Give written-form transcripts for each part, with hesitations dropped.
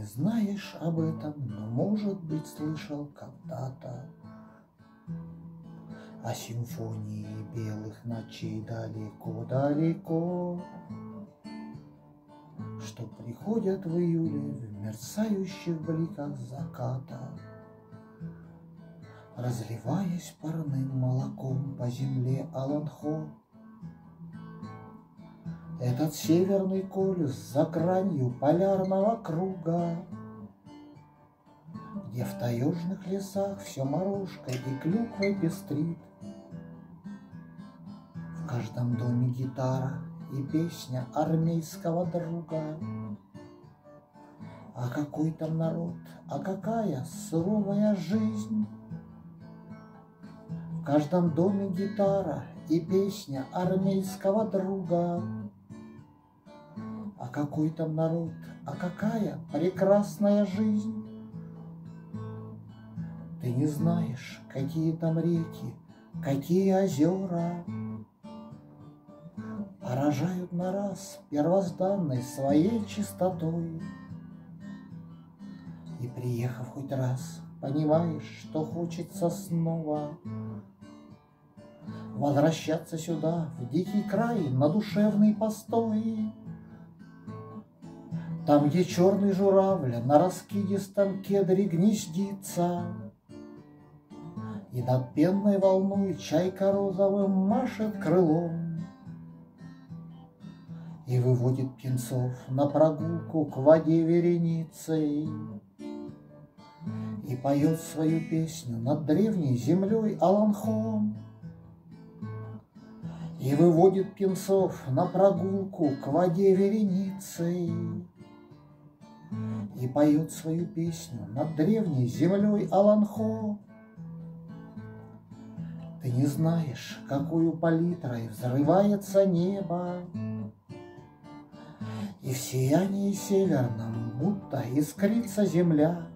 знаешь об этом, но, может быть, слышал когда-то о симфонии белых ночей далеко-далеко, что приходят в июле в мерцающих бликах заката, разливаясь парным молоком по земле Аланхо. Этот северный полюс за гранью полярного круга, где в таежных лесах все морожкой и клюквой пестрит. В каждом доме гитара и песня армейского друга. А какой там народ, а какая суровая жизнь! В каждом доме гитара и песня армейского друга. А какой там народ, а какая прекрасная жизнь! Ты не знаешь, какие там реки, какие озера поражают на раз первозданной своей чистотой. И приехав хоть раз, понимаешь, что хочется снова возвращаться сюда, в дикий край, на душевный постой. Там, где черный журавль на раскидистом кедре гнездится, и над пенной волной чайка розовым машет крылом, и выводит птенцов на прогулку к воде вереницей, и поет свою песню над древней землей Аланхом, и выводит птенцов на прогулку к воде вереницей, и поет свою песню над древней землей Аланхо. Ты не знаешь, какую палитрой взрывается небо, и в сиянии северном будто искрится земля.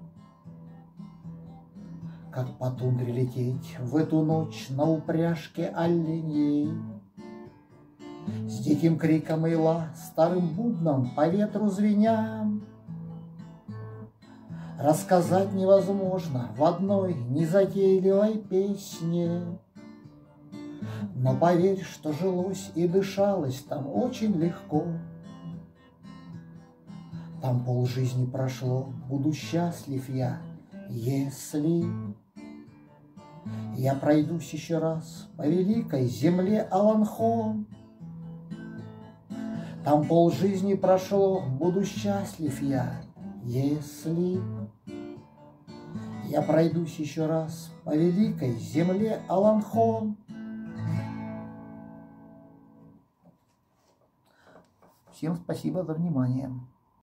Как по тундре лететь в эту ночь на упряжке оленей, с диким криком ила, старым бубном по ветру звеня. Рассказать невозможно в одной незатейливой песне, но поверь, что жилось и дышалось там очень легко. Там полжизни прошло, буду счастлив я, если я пройдусь еще раз по великой земле Аланхо. Там полжизни прошло, буду счастлив я, если я пройдусь еще раз по великой земле Аланхо. Всем спасибо за внимание.